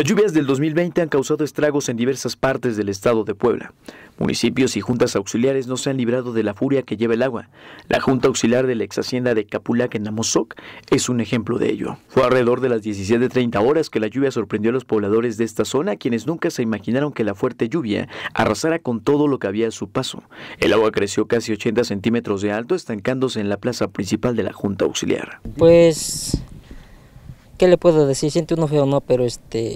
Las lluvias del 2020 han causado estragos en diversas partes del estado de Puebla. Municipios y juntas auxiliares no se han librado de la furia que lleva el agua. La junta auxiliar de la ex hacienda de Capulac en Amozoc es un ejemplo de ello. Fue alrededor de las 17:30 horas que la lluvia sorprendió a los pobladores de esta zona, quienes nunca se imaginaron que la fuerte lluvia arrasara con todo lo que había a su paso. El agua creció casi 80 centímetros de alto, estancándose en la plaza principal de la junta auxiliar. Pues, ¿qué le puedo decir? Siente uno feo, ¿no? Pero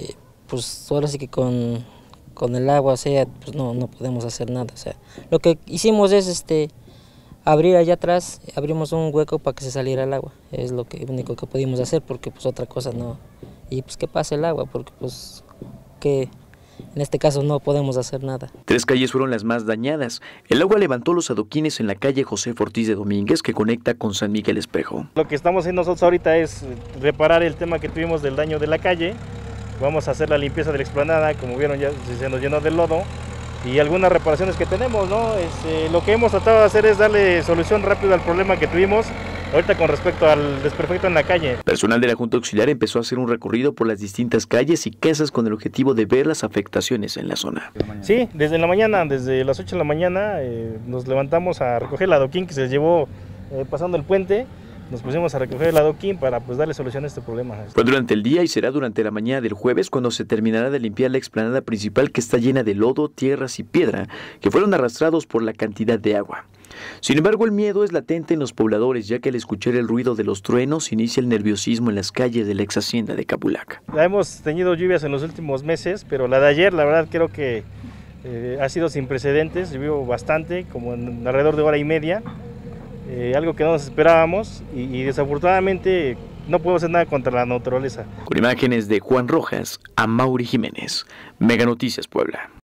pues ahora sí que con el agua, o sea, pues no podemos hacer nada. O sea, lo que hicimos es abrir allá atrás, abrimos un hueco para que se saliera el agua. Es lo único que pudimos hacer, porque pues otra cosa no. Y pues que pase el agua, porque pues que en este caso no podemos hacer nada. 3 calles fueron las más dañadas. El agua levantó los adoquines en la calle José Ortiz de Domínguez, que conecta con San Miguel Espejo. Lo que estamos haciendo nosotros ahorita es reparar el tema que tuvimos del daño de la calle. Vamos a hacer la limpieza de la explanada, como vieron ya se nos llenó de lodo, y algunas reparaciones que tenemos, ¿no? Lo que hemos tratado de hacer es darle solución rápida al problema que tuvimos ahorita con respecto al desperfecto en la calle. Personal de la Junta Auxiliar empezó a hacer un recorrido por las distintas calles y casas con el objetivo de ver las afectaciones en la zona. Sí, desde la mañana, desde las 8 de la mañana, nos levantamos a recoger el adoquín que se llevó pasando el puente. Nos pusimos a recoger el adoquín para darle solución a este problema. Fue durante el día y será durante la mañana del jueves cuando se terminará de limpiar la explanada principal, que está llena de lodo, tierras y piedra que fueron arrastrados por la cantidad de agua. Sin embargo, el miedo es latente en los pobladores, ya que al escuchar el ruido de los truenos inicia el nerviosismo en las calles de la ex hacienda de Capulac. Ya hemos tenido lluvias en los últimos meses, pero la de ayer, la verdad, creo que ha sido sin precedentes. Llovió bastante, como en alrededor de hora y media. Algo que no nos esperábamos y desafortunadamente no podemos hacer nada contra la naturaleza. Con imágenes de Juan Rojas, Amaury Jiménez, Mega Noticias Puebla.